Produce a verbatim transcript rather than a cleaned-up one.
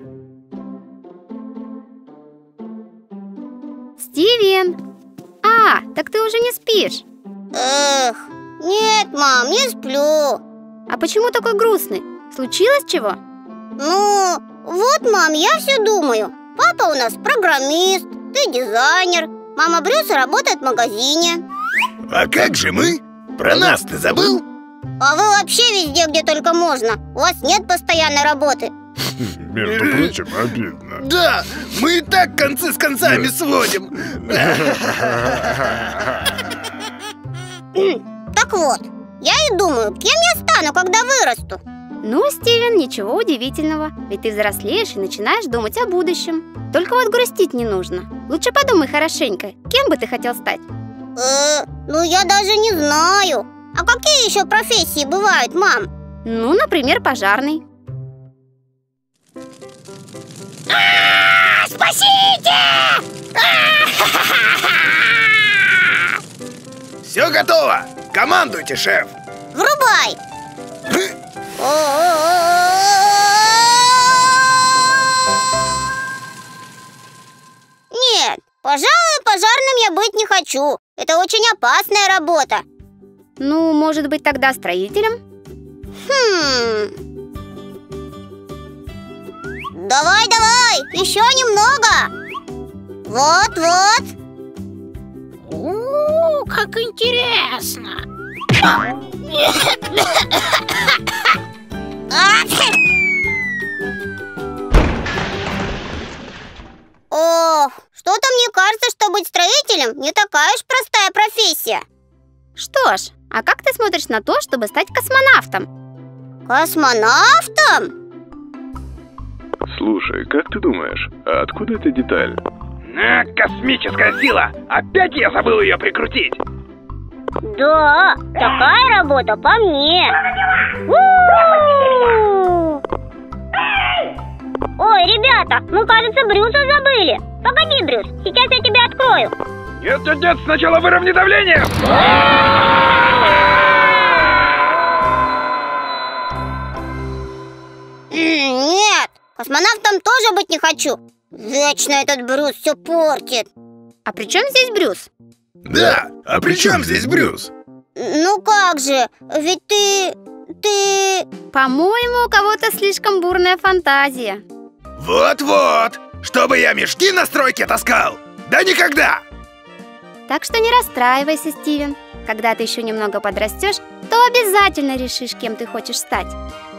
Стивен! А, так ты уже не спишь? Эх, нет, мам, не сплю. А почему такой грустный? Случилось чего? Ну, вот, мам, я все думаю. Папа у нас программист, ты дизайнер. Мама Брюса работает в магазине. А как же мы? Про нас ты забыл? А вы вообще везде, где только можно. У вас нет постоянной работы. Между прочим, обидно. Да, мы и так концы с концами сводим. Так вот, я и думаю, кем я стану, когда вырасту. Ну, Стивен, ничего удивительного. Ведь ты взрослеешь и начинаешь думать о будущем. Только вот грустить не нужно. Лучше подумай хорошенько, кем бы ты хотел стать? Э, ну я даже не знаю. А какие еще профессии бывают, мам? Ну, например, пожарный. А, спасите! Все готово! Командуйте, шеф! Врубай! Нет, пожалуй, пожарным я быть не хочу. Это очень опасная работа. Ну, может быть, тогда строителем? Хм. Давай, давай, еще немного. Вот, вот. О, как интересно. Ох, что-то мне кажется, что быть строителем не такая уж простая профессия. Что ж, а как ты смотришь на то, чтобы стать космонавтом? Космонавтом? Слушай, как ты думаешь, а откуда эта деталь? А, космическая сила! Опять я забыл ее прикрутить! Да, такая работа по мне. У-у-у! Ой, ребята, мы, кажется, Брюса забыли. Погоди, Брюс, сейчас я тебя открою. Нет, нет, нет, сначала выровняй давление! Нет, космонавтом тоже быть не хочу. Вечно этот Брюс все портит. А при чем здесь Брюс? Да, а при чем здесь Брюс? Ну как же, ведь ты... ты... По-моему, у кого-то слишком бурная фантазия. Вот-вот! Чтобы я мешки на стройке таскал? Да никогда! Так что не расстраивайся, Стивен. Когда ты еще немного подрастешь, то обязательно решишь, кем ты хочешь стать.